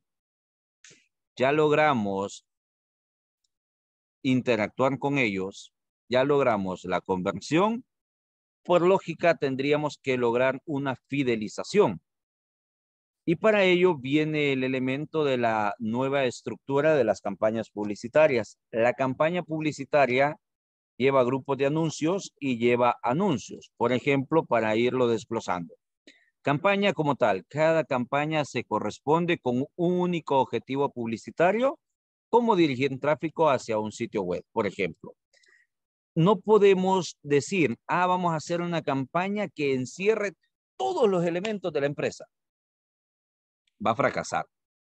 ya logramos interactuar con ellos, ya logramos la conversión, por lógica tendríamos que lograr una fidelización. Y para ello viene el elemento de la nueva estructura de las campañas publicitarias. La campaña publicitaria lleva grupos de anuncios y lleva anuncios, por ejemplo, para irlo desglosando. Campaña como tal, cada campaña se corresponde con un único objetivo publicitario, como dirigir tráfico hacia un sitio web, por ejemplo. No podemos decir, ah, vamos a hacer una campaña que encierre todos los elementos de la empresa. Va a fracasar.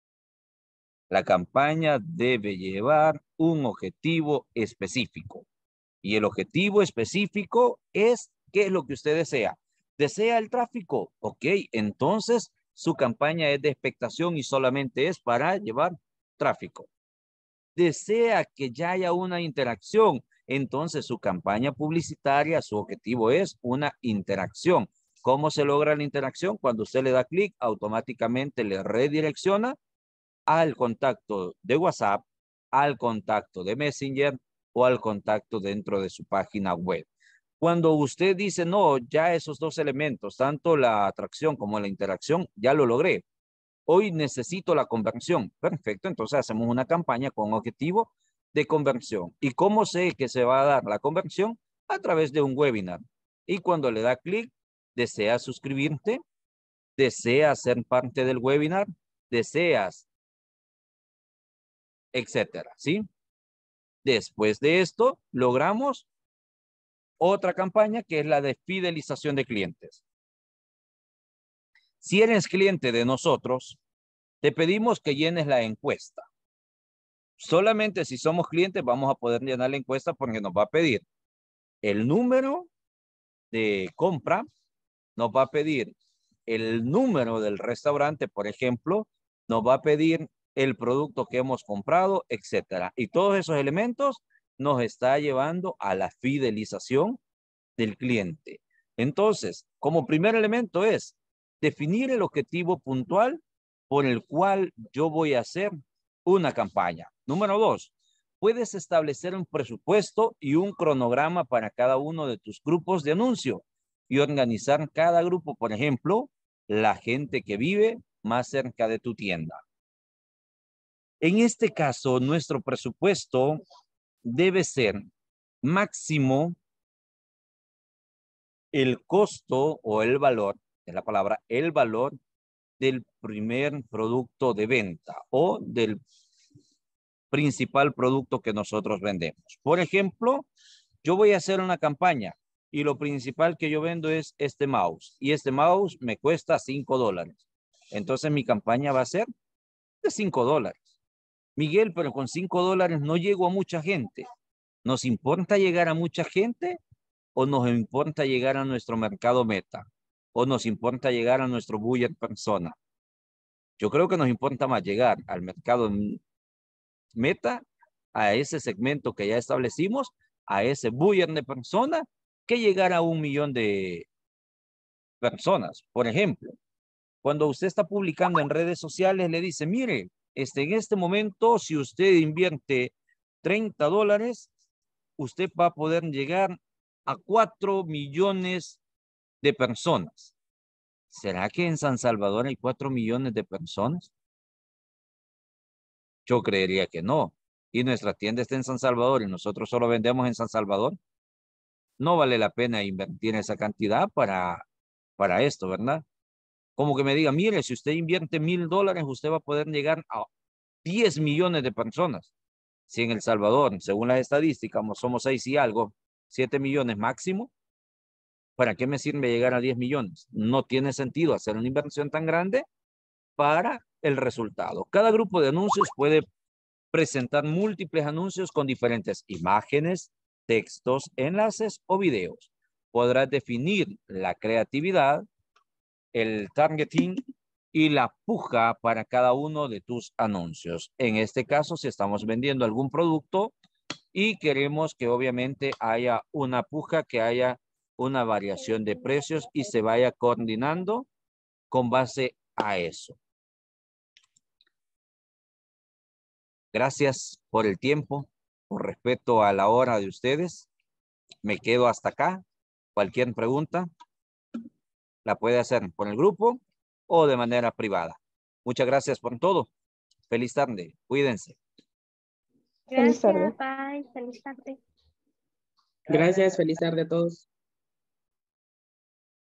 La campaña debe llevar un objetivo específico. Y el objetivo específico es, ¿qué es lo que usted desea? ¿Desea el tráfico? Ok, entonces su campaña es de expectación y solamente es para llevar tráfico. ¿Desea que ya haya una interacción? Entonces su campaña publicitaria, su objetivo es una interacción. ¿Cómo se logra la interacción? Cuando usted le da clic, automáticamente le redirecciona al contacto de WhatsApp, al contacto de Messenger o al contacto dentro de su página web. Cuando usted dice, no, ya esos dos elementos, tanto la atracción como la interacción, ya lo logré. Hoy necesito la conversión. Perfecto, entonces hacemos una campaña con objetivo de conversión. ¿Y cómo sé que se va a dar la conversión? A través de un webinar. Y cuando le da clic, desea suscribirte, desea ser parte del webinar, deseas, etcétera, ¿sí? Después de esto, logramos otra campaña que es la de fidelización de clientes. Si eres cliente de nosotros, te pedimos que llenes la encuesta. Solamente si somos clientes vamos a poder llenar la encuesta porque nos va a pedir el número de compra, nos va a pedir el número del restaurante, por ejemplo, nos va a pedir el producto que hemos comprado, etcétera. Y todos esos elementos nos está llevando a la fidelización del cliente. Entonces, como primer elemento es definir el objetivo puntual por el cual yo voy a hacer una campaña. Número dos, puedes establecer un presupuesto y un cronograma para cada uno de tus grupos de anuncio y organizar cada grupo, por ejemplo, la gente que vive más cerca de tu tienda. En este caso, nuestro presupuesto debe ser máximo el costo o el valor, es la palabra, el valor del primer producto de venta o del principal producto que nosotros vendemos. Por ejemplo, yo voy a hacer una campaña y lo principal que yo vendo es este mouse y este mouse me cuesta cinco dólares. Entonces mi campaña va a ser de cinco dólares. Miguel, pero con cinco dólares no llego a mucha gente. ¿Nos importa llegar a mucha gente o nos importa llegar a nuestro mercado meta? ¿O nos importa llegar a nuestro budget persona? Yo creo que nos importa más llegar al mercado meta, a ese segmento que ya establecimos, a ese budget de persona, que llegar a un millón de personas. Por ejemplo, cuando usted está publicando en redes sociales, le dice, mire, este, en este momento, si usted invierte treinta dólares, usted va a poder llegar a cuatro millones de personas. ¿Será que en San Salvador hay cuatro millones de personas? Yo creería que no. Y nuestra tienda está en San Salvador y nosotros solo vendemos en San Salvador. No vale la pena invertir esa cantidad para, para esto, ¿verdad? Como que me diga, mire, si usted invierte mil dólares, usted va a poder llegar a diez millones de personas. Si en El Salvador, según las estadísticas, somos seis y algo, siete millones máximo, ¿para qué me sirve llegar a diez millones? No tiene sentido hacer una inversión tan grande para el resultado. Cada grupo de anuncios puede presentar múltiples anuncios con diferentes imágenes, textos, enlaces o videos. Podrás definir la creatividad, el targeting y la puja para cada uno de tus anuncios. En este caso, si estamos vendiendo algún producto y queremos que obviamente haya una puja, que haya una variación de precios y se vaya coordinando con base a eso. Gracias por el tiempo, por respeto a la hora de ustedes. Me quedo hasta acá. Cualquier pregunta la puede hacer por el grupo o de manera privada. Muchas gracias por todo. Feliz tarde. Cuídense. Gracias, bye. Feliz tarde. Gracias, feliz tarde a todos.